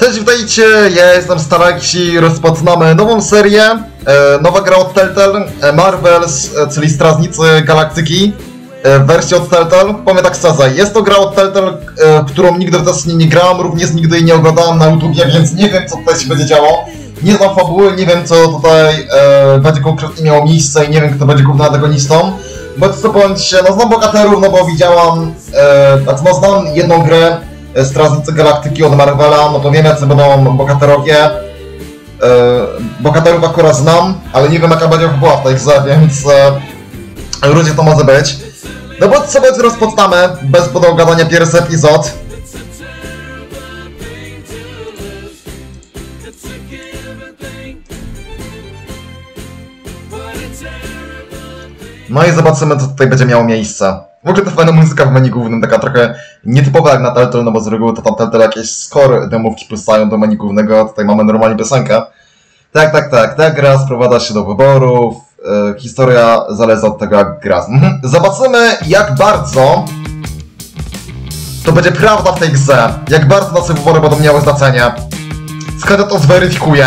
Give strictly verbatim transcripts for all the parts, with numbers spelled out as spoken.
Cześć, witajcie, ja jestem Staraxi, rozpoczynamy nową serię, e, nowa gra od Telltale, e, Marvels, e, czyli Strażnicy Galaktyki, e, wersja od Telltale. Powiem tak szczerze, jest to gra od Telltale, e, którą nigdy też nie, nie grałem, również nigdy jej nie oglądałem na YouTubie, więc nie wiem, co tutaj się będzie działo. Nie znam fabuły, nie wiem, co tutaj e, będzie konkretnie miało miejsce i nie wiem, kto będzie głównym antagonistą. Bo co powiedzieć, no znam bohaterów, no bo widziałam, e, znaczy no znam jedną grę, Strażnicy Galaktyki od Marvela, no to wiem, jacy będą bohaterowie. E, bohaterów akurat znam, ale nie wiem, jaka będzie fabuła w tej grze, więc e, różnie to może być. No bo sobie rozpoczynamy, bez powodu gadania, pierwszy epizod. No i zobaczymy, co tutaj będzie miało miejsce. W ogóle to fajna muzyka w menu głównym, taka trochę nietypowa jak na Telltale, no bo z reguły to tam Telltale jakieś score demówki puszczają do menu głównego, tutaj mamy normalnie piosenkę. Tak, tak, tak, ta gra sprowadza się do wyborów, e, historia zależy od tego, jak gra. Mhm. Zobaczymy, jak bardzo to będzie prawda w tej grze, jak bardzo nasze wybory będą miały znaczenie. Skoro to zweryfikuję.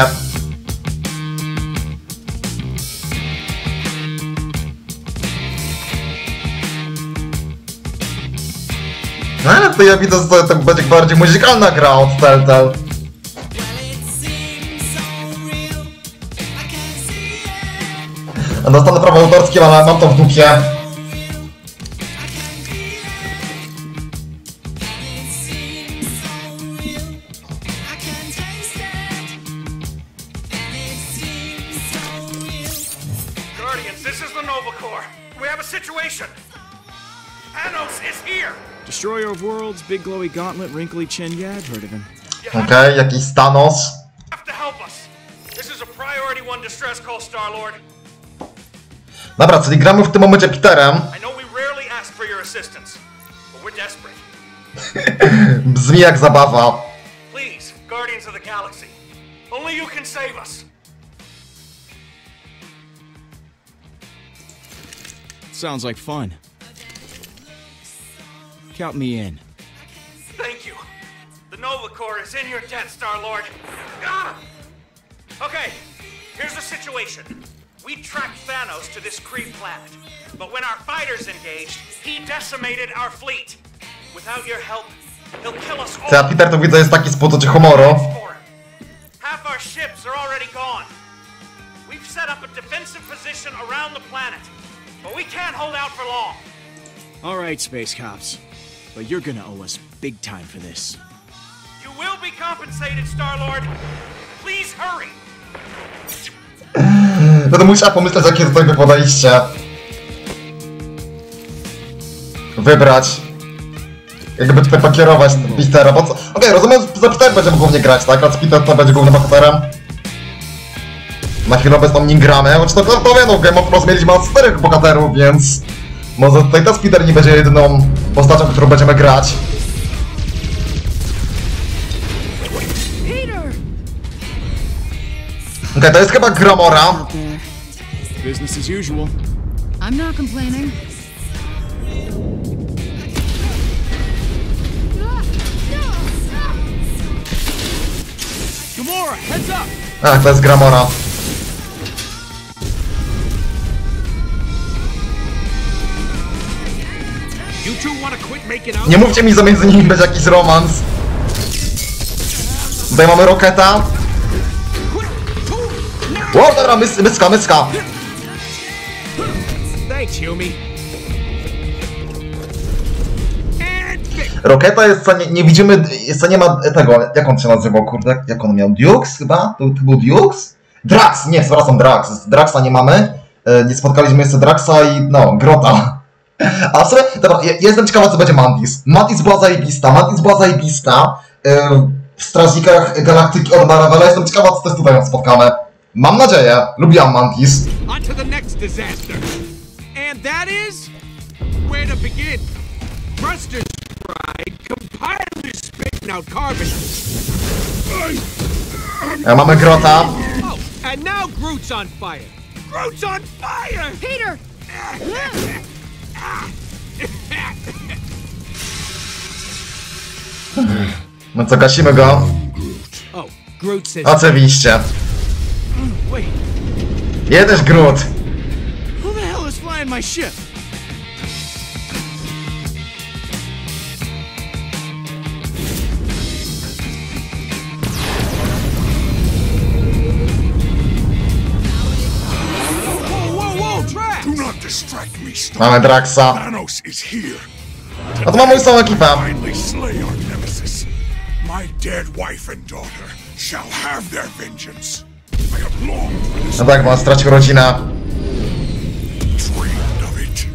No ale to ja widzę, że to będzie bardziej muzykalna gra od Telltale. Dostanę prawo autorskie, ale mam to w dupie. Guardians, this is the Nova Corps. We have a situation. Thanos is here. Destroyer of Worlds, big glowy gauntlet, wrinkly chin. Yeah, I've heard of him. Okej, okay, jakiś Thanos. Have to help us. This is a priority one distress call, Star-Lord. Dobra, czyli gramy w tym momencie Peterem. I know we rarely ask for your assistance, but we're desperate. Brzmi jak zabawa. Please, Guardians of the Galaxy. Only you can save us. Sounds like fun. Count me in. Thank you. The Nova Corps is in your debt, Star-Lord. Ah! Okay, here's the situation. We tracked Thanos to this Kree planet, but when our fighters engaged, he decimated our fleet. Without your help, he'll kill us all. Ja Peter to widzę jest taki z poczucia humoru. Half our ships are already gone. We've set up a defensive position around the planet, but we can't hold out for long. All right, space cops. But you're gonna owe us big time for this. You will be compensated, Star-Lord. Please hurry. No to musiała pomyśleć, jakie tutaj by podejście. Wybrać. Jakby tutaj pokierować Petera, bo co? Okej, okay, rozumiem, że Peter będzie mógł głównie grać, tak? A Peter to będzie głównym bohaterem. Na chwilę obecną nim gramy, choć to, to, to wiem, no, Game of Thrones mieliśmy od czterech bohaterów, więc... Może tutaj też Peter nie będzie jedyną postacią, którą będziemy grać. Okej, okay, to jest chyba Gamora. Business as usual. I'm not complaining. Gamora, heads up! Ach, to jest Gamora. Nie mówcie mi, że między nimi będzie jakiś romans. Tutaj mamy Roketa. Wow, dobra, mys myska, myska. Roketa jest, nie, nie widzimy, jeszcze nie ma tego, jak on się nazywał, kurde, jak on miał, Dukes chyba? To, to był Dukes? Drax, nie, przepraszam, Drax, Draxa nie mamy, nie spotkaliśmy jeszcze Draxa i no, Grota. A w sumie, dobra, ja jestem ciekawa, co będzie Mantis. Mantis była zajebista, Mantis była zajebista yy, w Strażnikach Galaktyki od Marvela. Jestem ciekawa, co też tutaj spotkamy. Mam nadzieję, lubiłam Mantis. On to the next disaster. And that is where to begin. Thruster's pride, compilers spitting out carbon. Ja mamy Grota. Oh, and now Groot's on fire. Groot's on fire! Peter! No co, gasimy go? Groot says. Oczywiście. Wait, Jedziesz, Groot. who the hell is flying my ship? Whoa, whoa, whoa, Drax! Do not distract me, Stark. Mamy Draxa. Thanos is here. No to mamy całą ekipę. Finally slay our nemesis. My dead wife and daughter shall have their vengeance. I have longed for this, No tak, bo on stracił rodzinę. dreamed of it.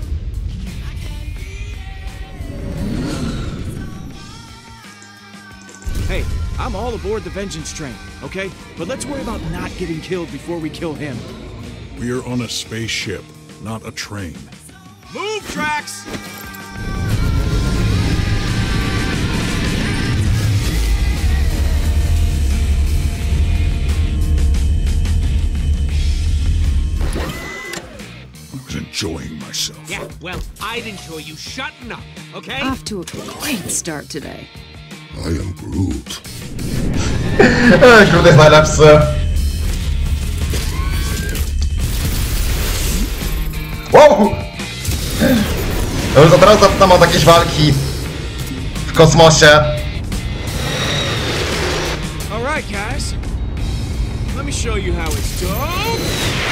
Hey, I'm all aboard the Vengeance train, okay? But let's worry about not getting killed before we kill him. We're on a spaceship, not a train. Move, Drax! I was enjoying myself. Yeah, well, I'd enjoy you shutting up, okay? Off to a great start today. I am Groot. Ej, Groot jest najlepszy. Wow! Ja już od razu tam od jakieś walki w kosmosie. All right, guys. Let me show you how it's done.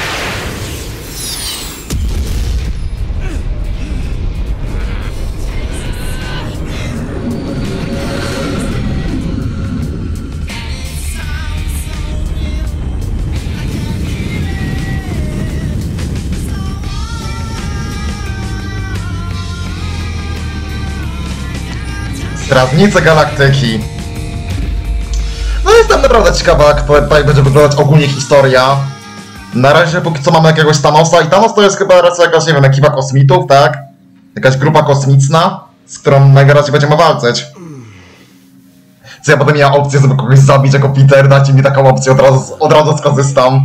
Strażnicy Galaktyki. No jestem naprawdę ciekawa, jak, to, jak będzie wyglądać ogólnie historia. Na razie póki co mamy jakiegoś Thanosa i Thanos to jest chyba raczej jakaś, nie wiem, ekipa kosmitów, tak? Jakaś grupa kosmiczna, z którą najwyraźniej będziemy walczyć. Co ja potem miała opcję, żeby kogoś zabić jako Peter, dajcie mi taką opcję, od razu, od razu skorzystam.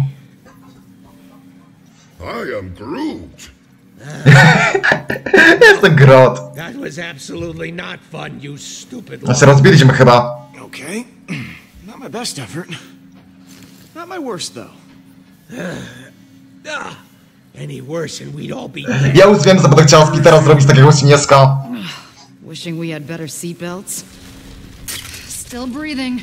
I am Groot. Jestem Groot. That was absolutely not fun, you stupid No się rozbiliśmy chyba. Okay. Not my best effort. Not my worst, though. Ah, any worse and we'd all be dead. Ja już wiem, że będę chciała z Petera zrobić takiego śnieżka. Wishing we had better seatbelts. Still breathing.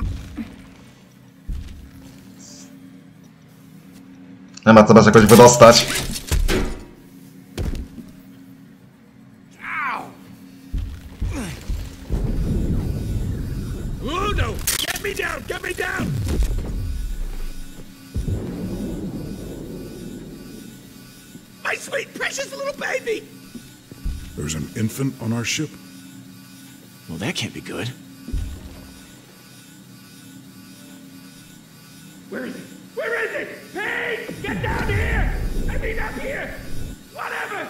Nie ma co też jakoś wydostać. Ow! Oh no! Get me down! Get me down! My sweet, precious little baby! There's an infant on our ship. Well, that can't be good. Where is it? Where is it? Hey! Get down here! I mean up here! Whatever!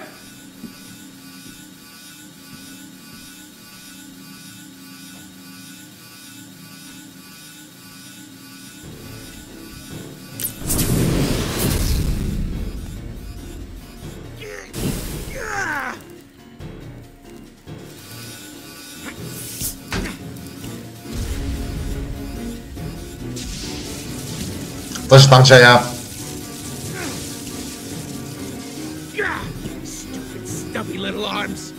Co się tam dzieje? Stupid, stubby little arms.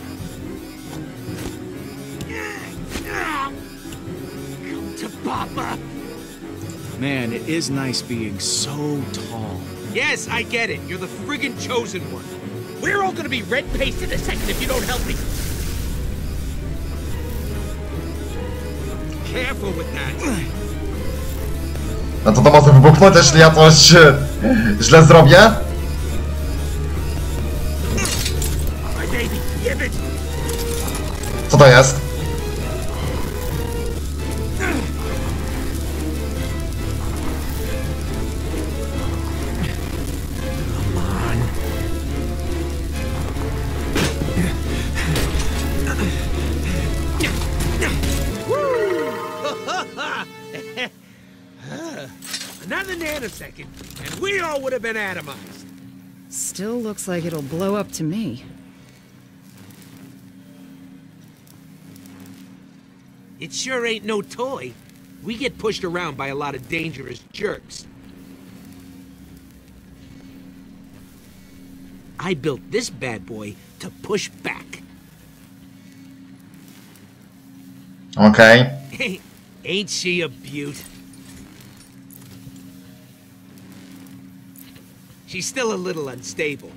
Come to Papa. Man, it is nice being so tall. Yes, I get it. You're the friggin' chosen one. We're all gonna be red-paced in a second if you don't help me. Careful with that. No to to może wybuchnąć, jeśli ja coś e, źle zrobię? My baby, give it. Co to jest? Another nanosecond, and we all would have been atomized. Still looks like it'll blow up to me. It sure ain't no toy. we get pushed around by a lot of dangerous jerks. I built this bad boy to push back. Okej. Okay. Ain't she a beaut? She's still a little unstable.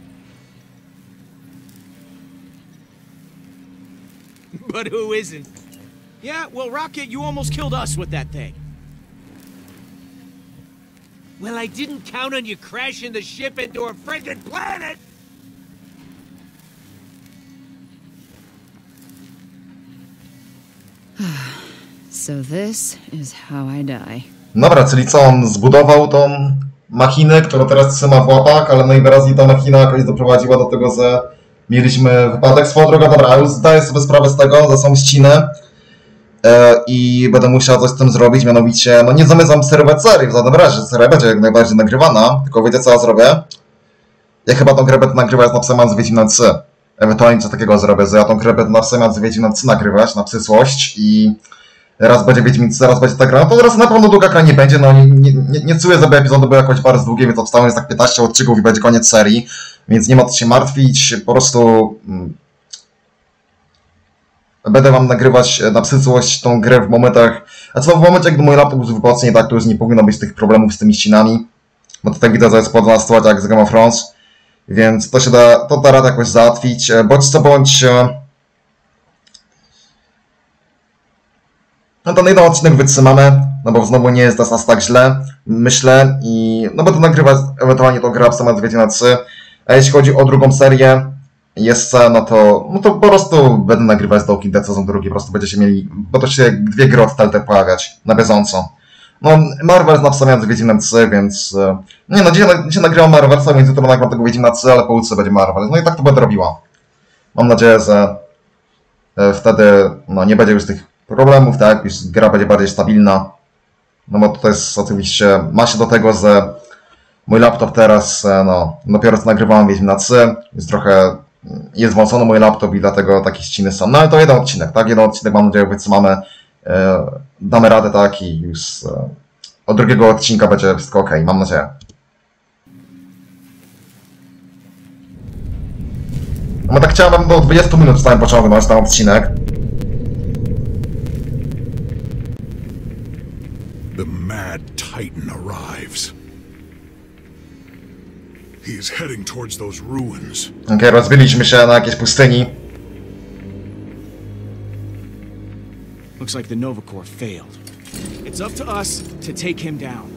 But who isn't? Yeah, well, Rocket, you almost killed us with that thing. Well, I didn't count on you crashing the ship into a friggin' planet! So this is how I die. Dobra, czyli co, on zbudował tą machinę, którą teraz trzyma w łapach, ale najwyraźniej ta machina jakoś doprowadziła do tego, że mieliśmy wypadek. Swoją drogą, dobra, już zdaję sobie sprawę z tego, że są ściny e, i będę musiał coś z tym zrobić, mianowicie, no nie zamierzam sterować serii, w żadnym razie, seria będzie jak najbardziej nagrywana, tylko wiecie co ja zrobię? Ja chyba tą grę będę nagrywać na Przemian z Wiedźminem trzy. Ewentualnie co takiego zrobię, że ja tą grę będę na Przemian z Wiedźminem trzy nagrywać na przyszłość i raz będzie Wiedźmin trzy, raz będzie ta gra, no to teraz na pewno długa gra nie będzie, no nie, nie, nie czuję, żeby epizody były jakoś bardzo długie, więc obstałem jest tak piętnaście odcinków i będzie koniec serii, więc nie ma co się martwić, po prostu mm, będę wam nagrywać na przyszłość tą grę w momentach, a co w momencie, gdy mój laptop już wypocznie, tak to już nie powinno być tych problemów z tymi ścinami, bo tutaj widać, że jest podobna sytuacja jak z Game of Thrones, więc to się da, to da radę jakoś załatwić, bądź co bądź. No ten jeden odcinek wytrzymamy, no bo znowu nie jest nas tak źle, myślę, i no będę nagrywać ewentualnie tą grę w Przemian z Wiedźminem trzy, a jeśli chodzi o drugą serię, jeszcze, no to, no to po prostu będę nagrywać z Walking Dead sezon drugi, po prostu będziecie mieli, bo to się dwie gry od Telltale pojawiać, na bieżąco. No, Marvel na Przemian z Wiedźminem trzy, więc, nie no, dzisiaj, dzisiaj nagrywam Marvelsa, więc jutro nagram tego Wiedźmina trzy, ale pojutrze będzie Marvel, no i tak to będę robiła. Mam nadzieję, że wtedy, no, nie będzie już tych problemów, tak, już gra będzie bardziej stabilna, no bo to jest oczywiście, ma się do tego, że mój laptop teraz, no, dopiero co nagrywałem Wiedźmina trzy, jest trochę, jest włączony mój laptop i dlatego takie ściny są, no ale to jeden odcinek, tak, jeden odcinek, mam nadzieję, wytrzymamy, e, damy radę, tak, i już e, od drugiego odcinka będzie wszystko ok, mam nadzieję. No tak chciałem do dwudziestu minut w samym początku na ten odcinek. The mad Titan arrives. He is heading towards those ruins. Okej, okay, rozbiliśmy się na jakiejś pustyni. Looks like the Nova Corps failed. It's up to us to take him down.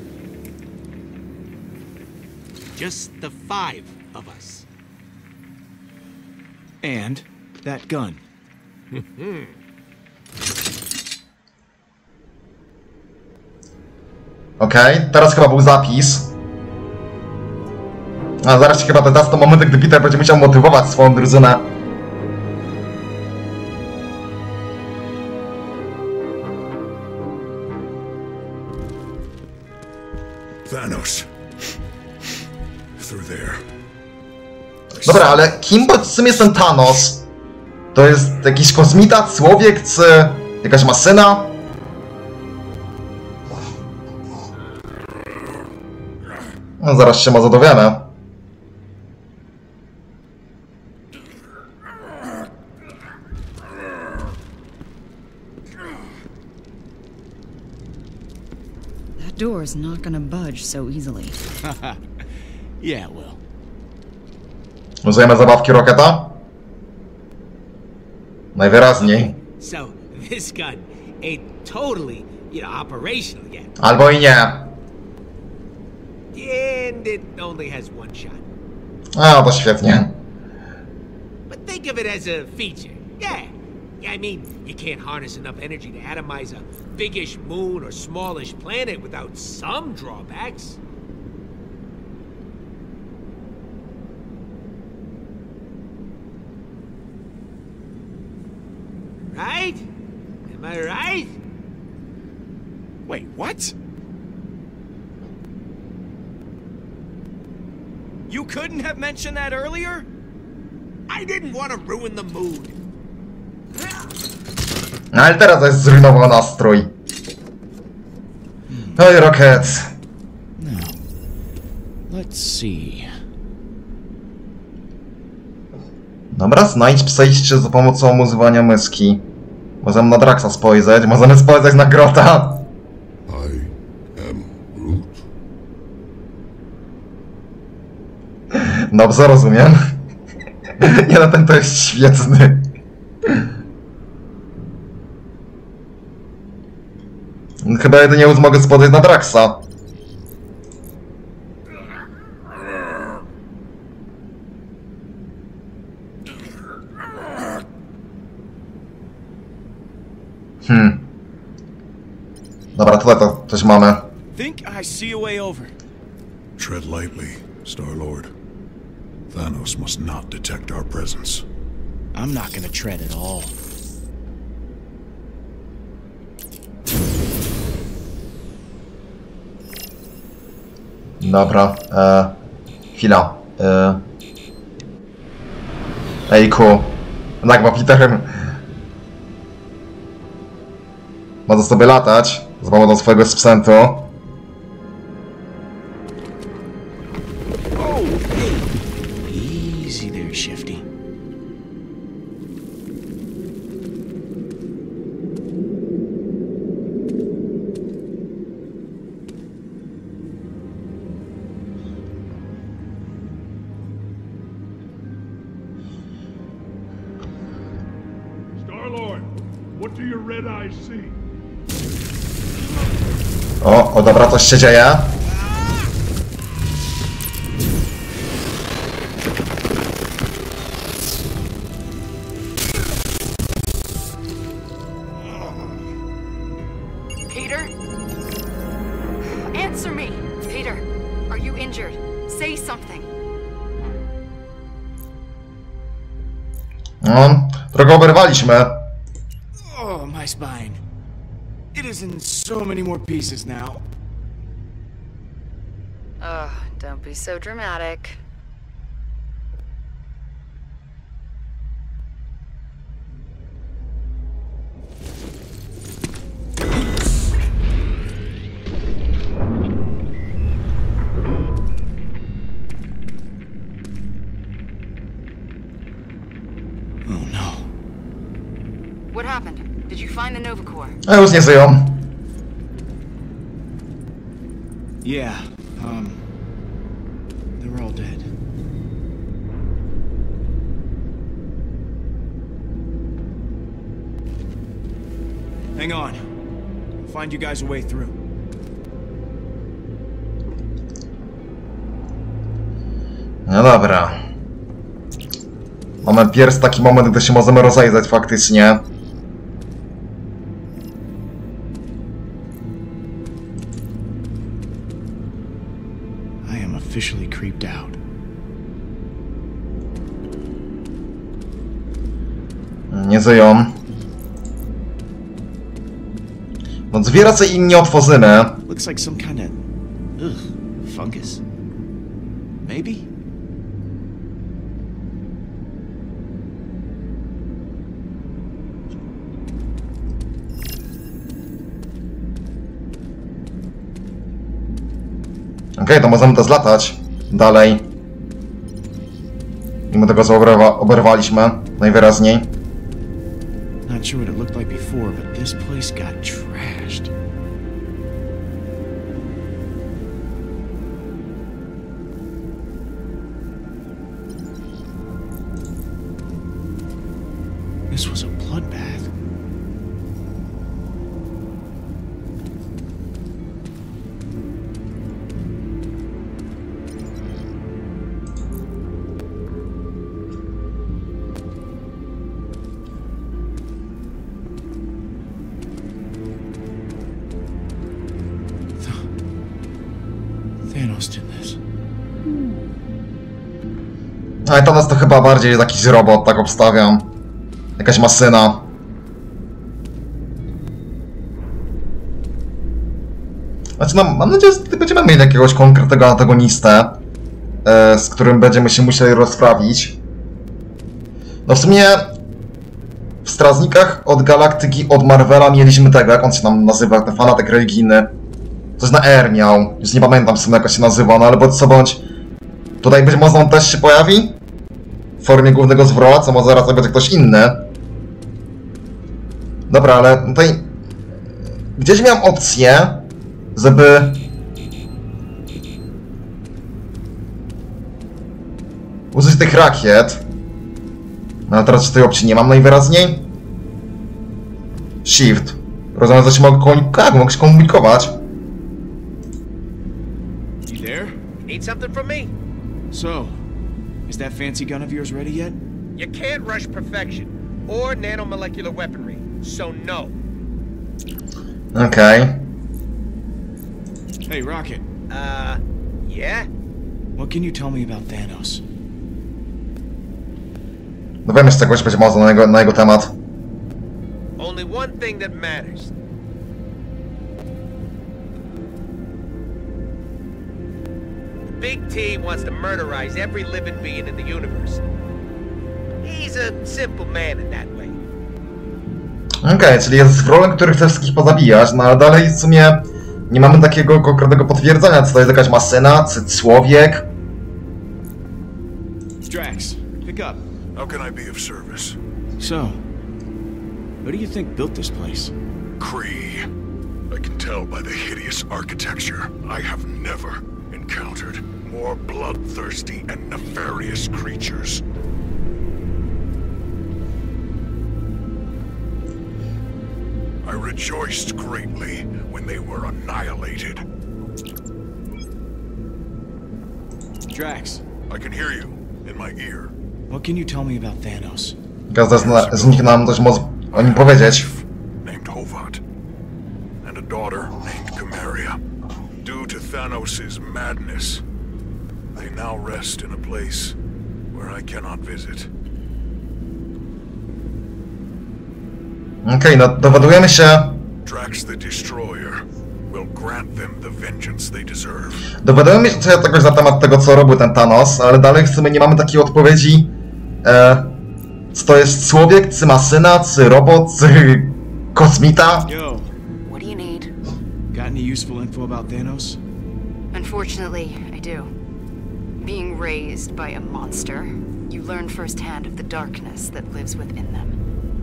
Just the five of us. And that gun. Okej, okay, teraz chyba był zapis. A zaraz się chyba teraz to moment, gdy Peter będzie musiał motywować swoją drużynę. Thanos. Through there. Dobra, ale kim czym jest ten Thanos? To jest jakiś kosmita, człowiek, czy jakaś maszyna? No zaraz się może dowiemy. That door is not gonna budge so easily. Yeah, well. Użyjemy zabawki Rocketa? Najwyraźniej. So, this gun ain't totally, you know, operational yet. Albo i nie. And it only has one shot. A, to świetnie. But think of it as a feature. Yeah. I mean, you can't harness enough energy to atomize a biggish moon or smallish planet without some drawbacks. Right? Am I right? Wait, what? You couldn't have mentioned that earlier? I didn't want to ruin the mood. No ale teraz jest zrujnował nastrój. Oj, Rocket. Now, let's see. Dobra, znajdź przejście za pomocą używania myszki. Możemy na Draxa spojrzeć, możemy spojrzeć na Grota. I am Groot. Dobrze, rozumiem. Nie, no ten to jest świetny. Chyba jedynie już mogę spojrzeć na Draxa. Hmm. Dobra, tutaj to coś mamy. Think I see a way over. Tread lightly, Star-Lord. Thanos must not detect our presence. I'm not gonna tread at all. Dobra, e, chwila. E, Ejku. Tak, bo Peterem może sobie latać z pomocą swojego sprzętu. Oh, hey. Easy there, Shifty. Star-Lord, what do your red eyes see? O, o dobra, coś się dzieje. Peter? Answer me! Peter, are you injured? Say something. No, trochę oberwaliśmy. Oh, my spine. It is in so many more pieces now. Ugh, don't be so dramatic. Oh no. What happened? Did you find the Nova Corps? A już nie żyją. Yeah, um... they were all dead. Hang on. I'll find you guys a way through. No dobra. Mamy pierwszy taki moment, gdy się możemy rozejrzeć faktycznie. I am officially creeped out. Nie żyją. No drzwi raczej im nie otworzymy. Looks like some kind of... ugh, fungus? Maybe? Okej, okay, to możemy to zlatać dalej. Mimo tego, co oberwa oberwaliśmy, najwyraźniej. Not sure what it looked like before, but this place got trashed. This was a bloodbath. Thanos did this. Ale to nas to chyba bardziej jest jakiś robot, tak obstawiam. Jakaś maszyna. Znaczy, no, mam nadzieję, że będziemy mieli jakiegoś konkretnego antagonistę, e, z którym będziemy się musieli rozprawić. No w sumie w Strażnikach od Galaktyki, od Marvela mieliśmy tego, jak on się tam nazywa, ten fanatyk religijny. Coś na R miał. Już nie pamiętam w sumie jak się nazywa, no ale bądź co bądź. Tutaj być może on też się pojawi? W formie głównego zwroła, co może zaraz będzie ktoś inny. Dobra, ale tutaj... Gdzieś miałem opcję, żeby... użyć tych rakiet. No ale teraz tej opcji nie mam najwyraźniej. Shift. Rozumiem, że się mogę komunikować. Mogę się komunikować. You there? Need something from me? So, is that fancy gun of yours ready yet? You can't rush perfection or nanomolecular weaponry, so no. Okej. Okay. Hey, Rocket. Uh, yeah? What can you tell me about Thanos? Dowiemy się czegoś być może na jego, na jego temat. Only one thing that matters. The Big T wants to murderize every living being in the universe. He's a simple man in that way. Okej, okay, czyli jest wrogiem, który chce wszystkich pozabijać, no ale dalej w sumie nie mamy takiego konkretnego potwierdzenia, czy to jest jakaś maszyna, czy człowiek. Drax, pick up. How can I be of service? So, who do you think built this place? Kree. I can tell by the hideous architecture. I have never encountered more bloodthirsty and nefarious creatures. I rejoiced greatly when they were annihilated. Drax. I can hear you in my ear. What can you tell me about Thanos? Każda z, z nich nam coś może o nim powiedzieć. Named Hovat, and a daughter named Kamaria. Due to Thanos' madness, they now rest in a place where I cannot visit. Okej, okay, no dowiadujemy się... Drax the Destroyer will grant them the vengeance they deserve. Dowiadujemy się czegoś na temat tego, co robił ten Thanos, ale dalej w sumie nie mamy takiej odpowiedzi, e, czy to jest człowiek, czy maszyna, czy robot, czy kosmita. Yo. What do you need? Got any useful info about Thanos? Unfortunately, I do. Being raised by a monster, you learn firsthand of the darkness that lives within them.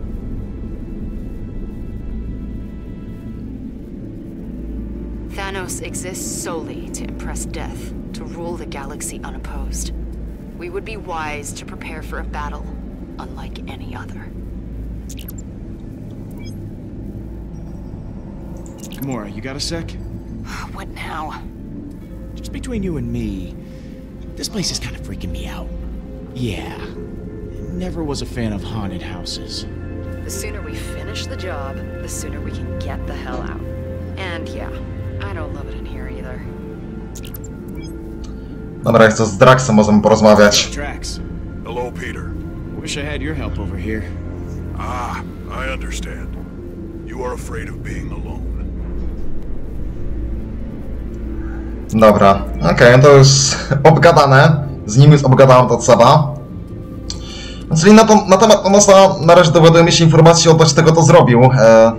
Thanos exists solely to impress death, to rule the galaxy unopposed. We would be wise to prepare for a battle, unlike any other. Gamora, you got a sec? What now? Just between you and me, this place is kind of freaking me out. Yeah, never was a fan of haunted houses. The sooner we finish the job, the sooner we can get the hell out. And yeah, I don't love it in here either. Dobra, jak to z Draxem możemy porozmawiać. Drax. Hello, Peter. Wish I had your help over here. Ah, I understand. You are afraid of being alone. Dobra, okej, okay, to już obgadane. Z nim już obgadałem to trzeba. Czyli na, to, na temat Thanosa na razie dowiadujemy się informacji odnośnie tego, co zrobił. E,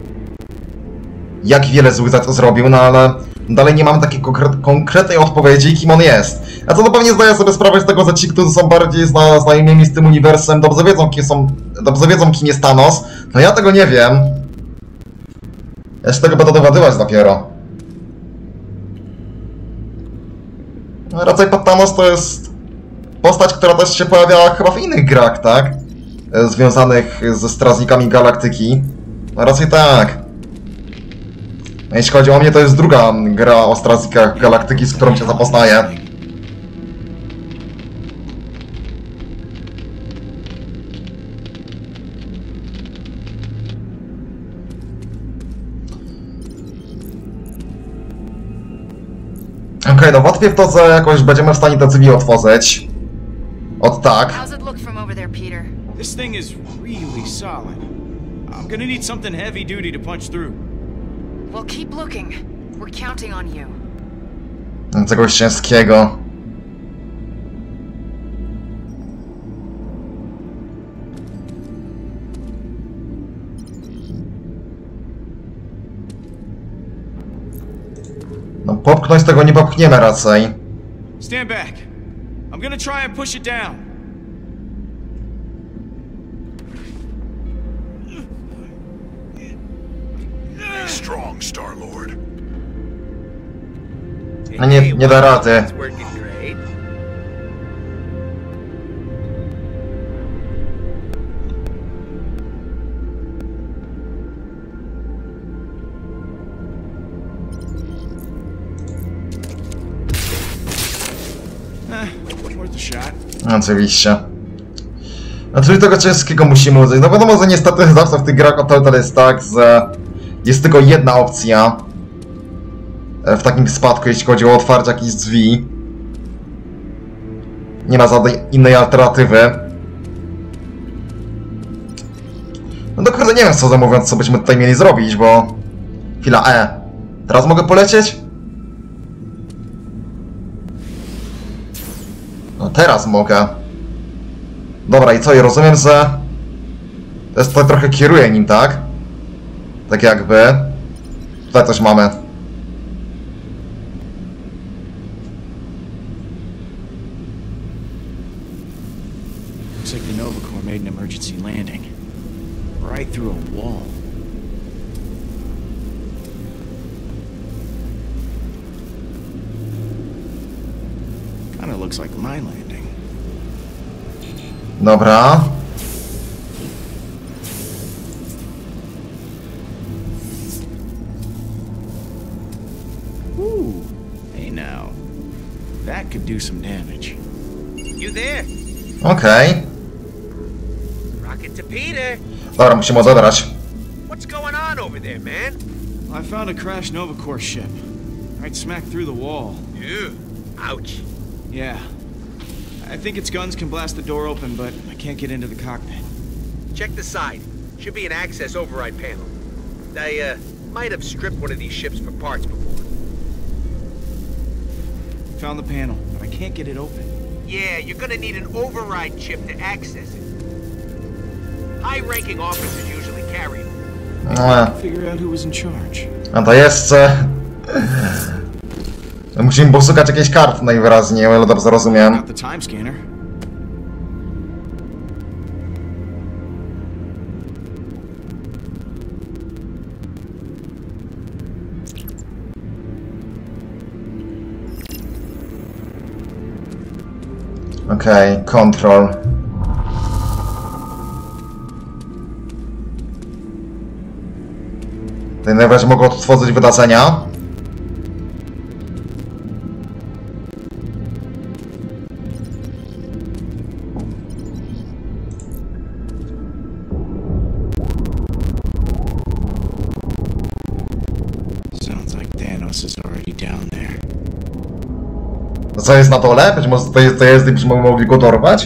jak wiele złych za to zrobił, no ale dalej nie mamy takiej konkret, konkretnej odpowiedzi, kim on jest. A co to pewnie zdaję sobie sprawę z tego, że ci, którzy są bardziej zna, znajomi z tym uniwersem, dobrze wiedzą, kim są, dobrze wiedzą, kim jest Thanos. No ja tego nie wiem. Ja się tego będę dowiadywać dopiero. No, raczej Thanos to jest postać, która też się pojawia chyba w innych grach, tak? Związanych ze Strażnikami Galaktyki. No raczej tak. Jeśli chodzi o mnie, to jest druga gra o Strażnikach Galaktyki, z którą cię zapoznaję. Okej, okay, no wątpię w to, że jakoś będziemy w stanie te drzwi otworzyć. Od tak. How's it look from over there, Peter? This thing is really solid. I'm gonna need something heavy duty to punch through. Well, keep looking. We're counting on you. Czegoś ciężkiego. No popchnąć tego nie popchniemy raczej. Stand back. I'm gonna try and push it down. Be strong, Star-Lord. No nie, nie da rady. It's working great. Eh, worth a shot. Oczywiście. No czyli tego ciężkiego musimy użyć. No wiadomo, że niestety zawsze w tych grach o Telltale jest tak, że jest tylko jedna opcja w takim spadku, jeśli chodzi o otwarcie jakichś drzwi. Nie ma żadnej innej alternatywy. No dokładnie nie wiem, co mówiąc, co byśmy tutaj mieli zrobić, bo... Chwila, e. Teraz mogę polecieć? No teraz mogę. Dobra, i co? I rozumiem, że... To jest to trochę kieruje nim, tak? Tak jakby... Tutaj coś mamy. Looks like the Nova Corps made an emergency landing. Right through a wall. Kinda looks like my landing. Dobra. Ooh. Hey now. That could do some damage. You there? Okej. Okay. Rocket to Peter. Dobra, musimy odebrać. What's going on over there, man? I found a crashed Nova Corps ship. Right smack through the wall. Ew. Ouch. Yeah. I think its guns can blast the door open, but I can't get into the cockpit. Check the side. Should be an access override panel. I, uh, might have stripped one of these ships for parts before. Found the panel, but I can't get it open. Yeah, you're gonna need an override chip to access it. High-ranking officers usually carry them. No. Figure out who was in charge. A to jeszcze... Musimy poszukać jakiejś karty najwyraźniej, o ile dobrze rozumiem. Got the time scanner. Okej, okay, control. Tutaj najwyraźniej mogą otworzyć wydarzenia. Sounds like Thanos is already down there. Co jest na dole? Być może to jest, to jest i byśmy mogli go dorwać?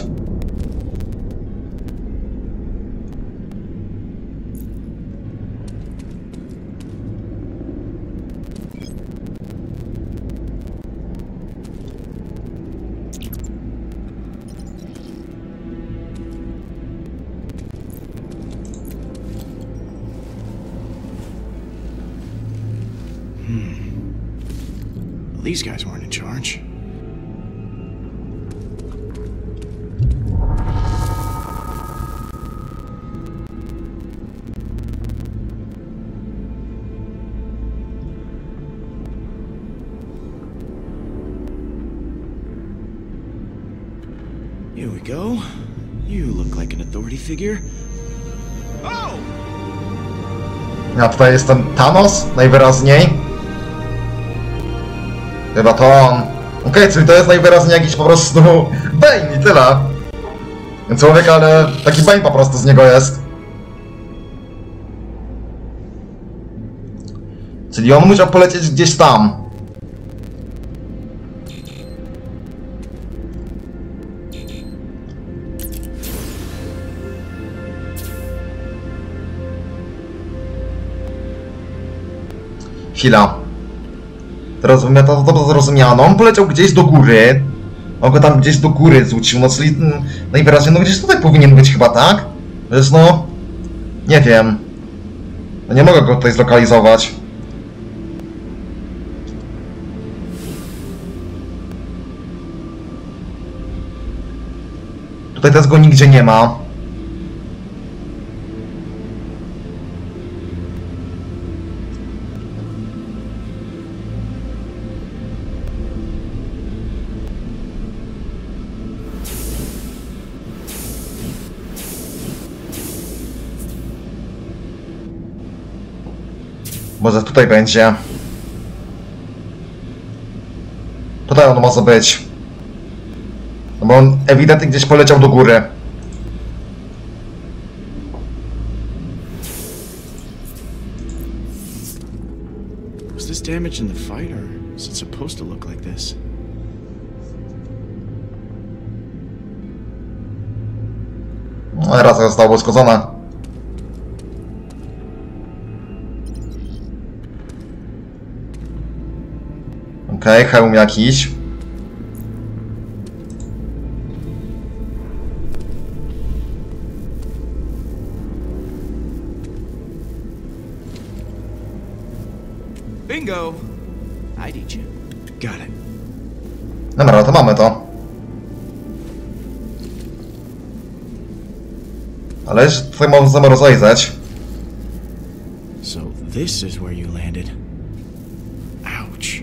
These guys weren't in charge. Here we go. You look like an authority figure. Oh! A tutaj jest ten Thanos, najwyraźniej. Chyba to on. Okej, okay, czyli to jest najwyraźniej jakiś po prostu Bane i tyle. Człowiek, ale taki Bane po prostu z niego jest. Czyli on musiał polecieć gdzieś tam. Chwila. Teraz to dobrze zrozumiano. On poleciał gdzieś do góry. On go tam gdzieś do góry zrzucił, no czyli mm, najwyraźniej, no gdzieś tutaj powinien być chyba, tak? Wiesz, no... Nie wiem. No nie mogę go tutaj zlokalizować. Tutaj też go nigdzie nie ma. Może tutaj będzie. Tutaj on może być. No bo on ewidentnie gdzieś poleciał do góry. Was this damage in the fight, or is it supposed to look like this? No raz zostało uszkodzone. Okej, okay, hełm jakiś. Bingo! I'd eat you. Got it. Dobra, to mamy to. Ale jeszcze tutaj możemy rozejrzeć. So this is where you landed. Ouch.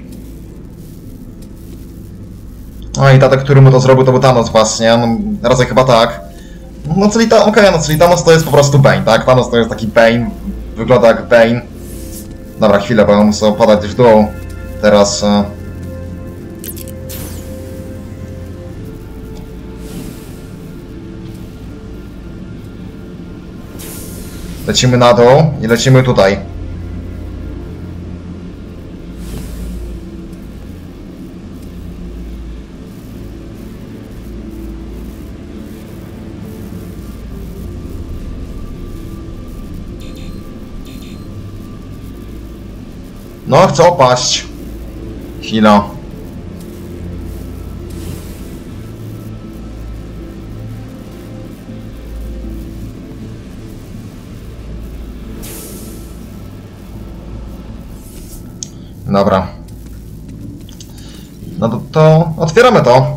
No i tatek, który mu to zrobił, to był Thanos właśnie. No, raczej chyba tak. No czyli ta, okej, okay, no czyli Thanos to jest po prostu Bane, tak? Thanos to jest taki Bane. Wygląda jak Bane. Dobra, chwilę, bo ja muszę padać w dół. Teraz... Uh... Lecimy na dół i lecimy tutaj. No, chcę opaść. Chwila. Dobra. No to, to otwieramy to.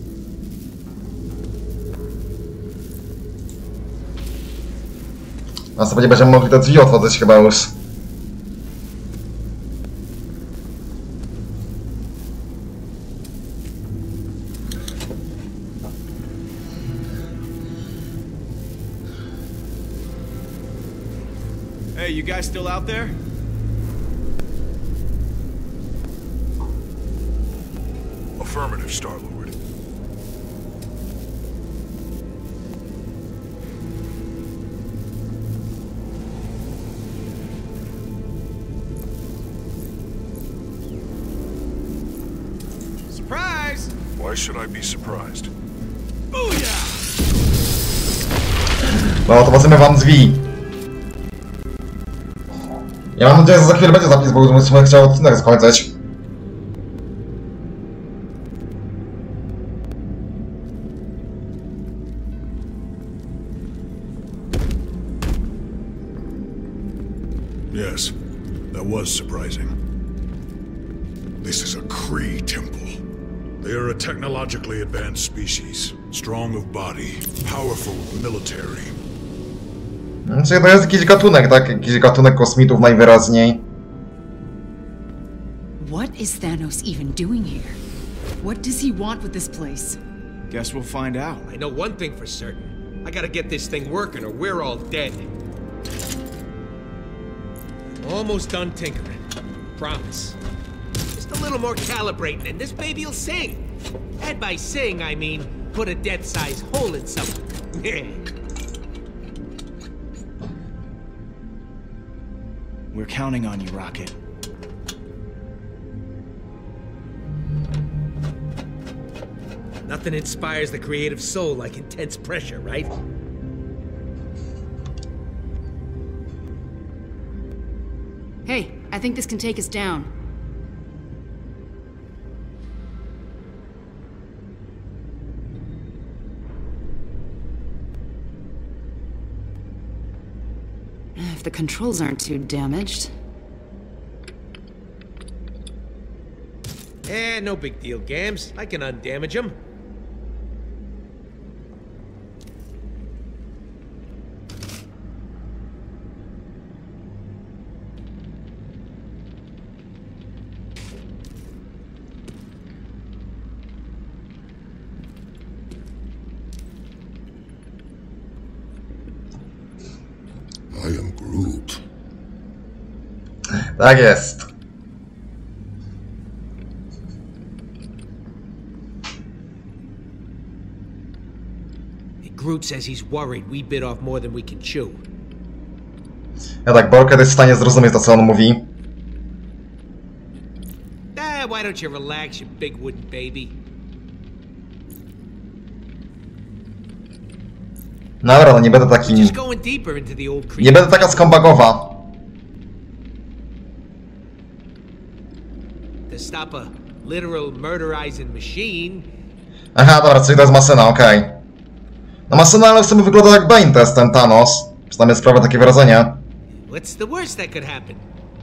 A sobie będziemy mogli te drzwi otworzyć chyba już. Hey, you guys still out there? Affirmative, Star-Lord. Surprise! Why should I be surprised? Booyah! No, to otworzymy wam drzwi. Ja mam nadzieję, że za chwilę będzie zapis, bo bym chciał odcinek skończyć. Yes, that was surprising. This is a Kree temple. They are a technologically advanced species, strong of body, powerful military. Czyli to jest jakiś gatunek, tak? Jakiś gatunek kosmitów najwyraźniej. What is Thanos even doing here? What does he want with this place? Guess we'll find out. I know one thing for certain. I gotta get this thing working or we're all dead. Almost done tinkering. Promise. Just a little more calibrating and this baby'll sing. And by sing, I mean put a dead-sized hole in something. We're counting on you, Rocket. Nothing inspires the creative soul like intense pressure, right? Hey, I think this can take us down. If the controls aren't too damaged. Eh, no big deal, Gams. I can undamage them. Tak jest. Groot says he's worried we bit off more than we can chew. Ja tak, Bulkhead jest w stanie zrozumieć to, co on mówi. Ah, why don't you relax, you big wooden baby? No dobra, no nie będę taki... Just going deeper into the old creek. Nie będę taka skombagowa. To stop a literal murderizing machine. Aha, dobra, czyli to jest Maszyna, okej. Okay. No Maszyna, ale w sumie wygląda jak Bane, to jest ten Thanos. Przynajmniej sprawia takie wrażenie. What's the worst that could happen?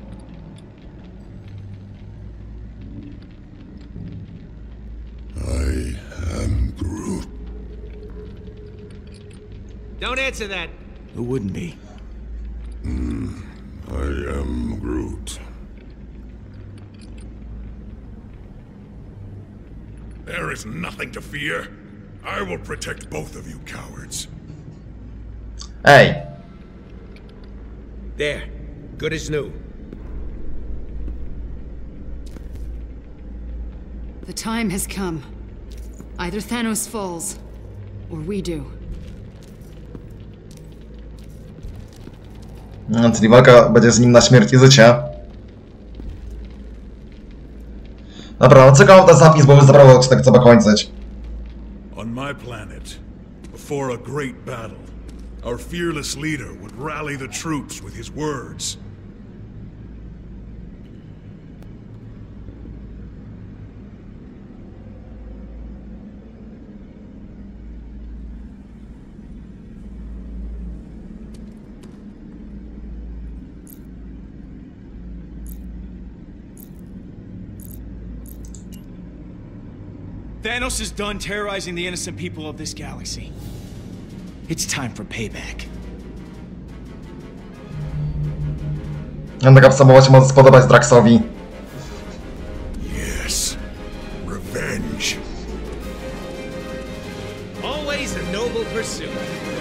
I am Groot. Don't answer that. Who wouldn't be? Mm, I am Groot. There is nothing to fear. I will protect both of you cowards. Ej. There. Good as new. The time has come. Either Thanos falls, or we do. No, czyli walka będzie z nim na śmierć i życie. Dobra, no czekam na ten zapis, bo już zabrało odcinek, trzeba kończyć. On my planet, before a great battle, our fearless leader would rally the troops with his words. Thanos is done terrorizing the innocent people of this galaxy. It's time for payback. Taka podstawowa się może spodobać Draxowi. Yes. Revenge. Always a noble pursuit.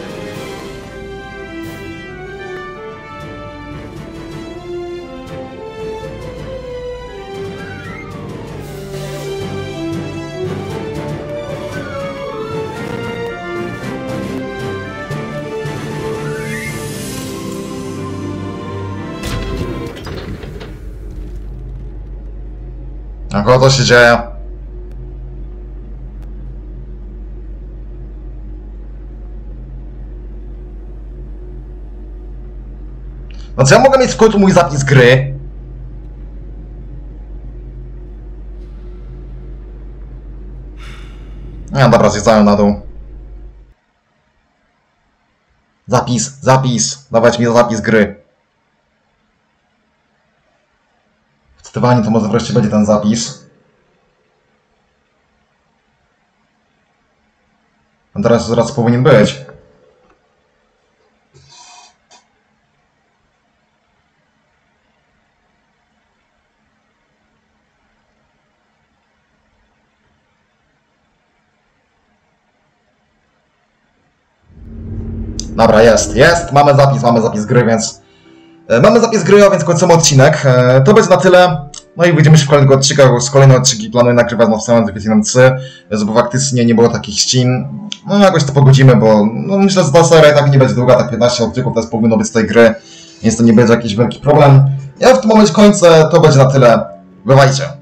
Aha, to się dzieje. No co ja mogę mieć w końcu mój zapis gry? No dobra, zjeżdżają na dół. Zapis, zapis. Dawać mi zapis gry. Wczytywanie to może wreszcie będzie ten zapis. A teraz zaraz powinien być. Dobra, jest, jest, mamy zapis, mamy zapis gry, więc... E, mamy zapis gry, a więc kończymy odcinek. E, to będzie na tyle. No i widzimy się w kolejnych odcinkach, z kolejne odcinki planuję nagrywać na samym Wiedźminem trzy, żeby faktycznie nie było takich ścin. No jakoś to pogodzimy, bo no, myślę, że ta seria i tak nie będzie długa, tak piętnaście odcinków to jest powinno być z tej gry, więc to nie będzie jakiś wielki problem. Ja w tym momencie kończę, to będzie na tyle. Bywajcie!